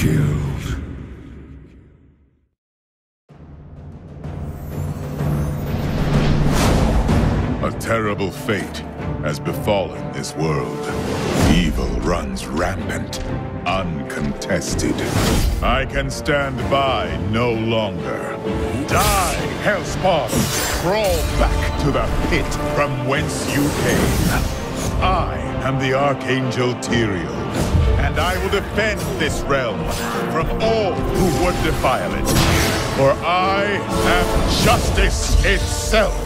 killed. A terrible fate has befallen this world. Evil runs rampant, uncontested. I can stand by no longer. Die, Hellspawn! Crawl back to the pit from whence you came. I am the Archangel Tyrael, and I will defend this realm from all who would defile it. For I am justice itself!